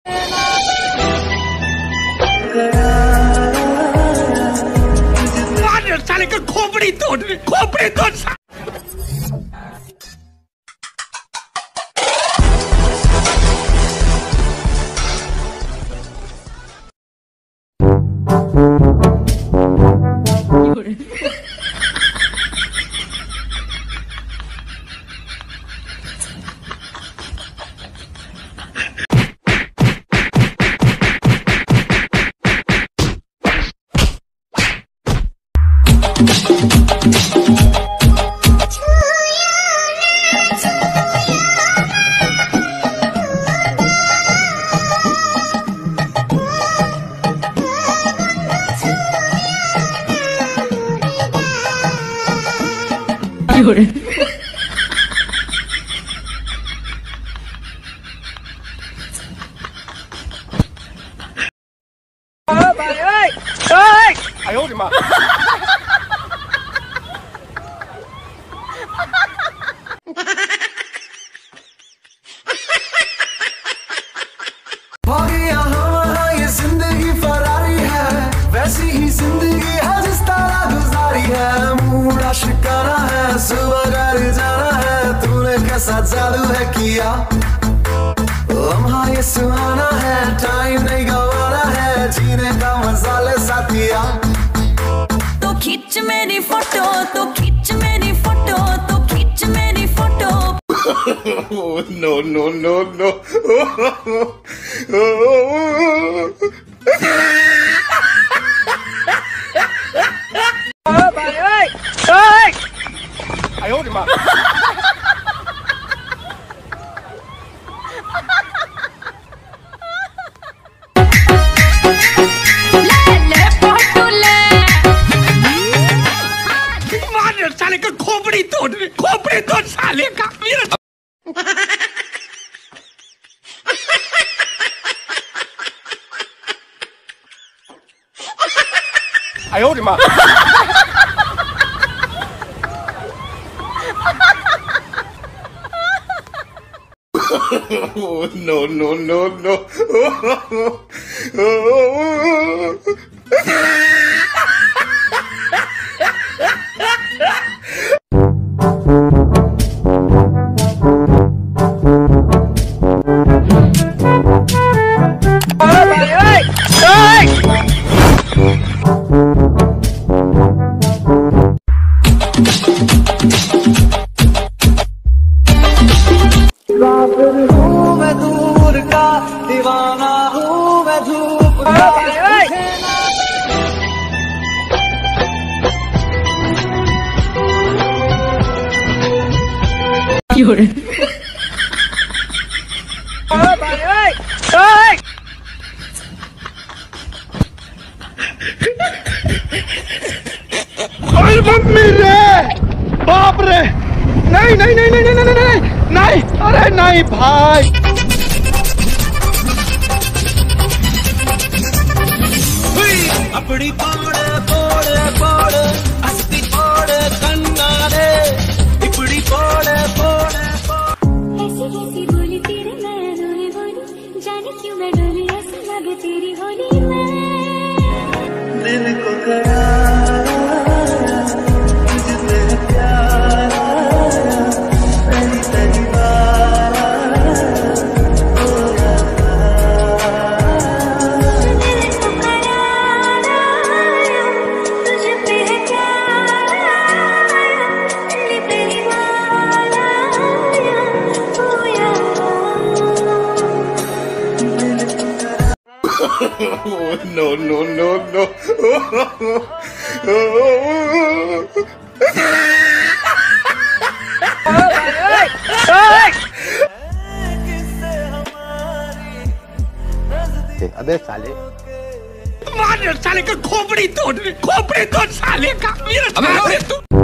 साले का खोपड़ी तोड़哎呦我的妈 ये जिंदगी फरारी है, वैसी ही जिंदगी है जिस तरह गुजारी है। मूड आशिकाना है, सुबह घर जाना है, तूने कैसा जादू है किया। लम्हा ये सुहाना है, टाइम नहीं गवाना है, जीने का मजा ले साथिया। तो खींच मेरी फोटो, तो खींच मेरी फोटो, तो खींच मेरी फोटो। no no no no哎呦我的妈साले का खोपड़ी तोड़ साले का मेरा哎呦我的妈！No no no no मैं दूर का दीवाना हूँ, मैं धूप का मम्मी रे बाप रे नहीं नहीं नहीं नहीं नहीं नहीं नहीं नहीं अरे नहीं भाई अपनी पोड़ पोड़ पोड़ अस्ती पोड़ कन्ना रे इपड़ी पोड़ पोड़ ऐसी कैसी बोली तेरे मैं रोने बोली जाने क्यों मैं डोली ऐसा लगे तेरी होली मैं दिल को करारा तुझसे प्यारा पहली पहली बार no no no no अबे साले मार साले का खोपड़ी तोड़ साले का मेरा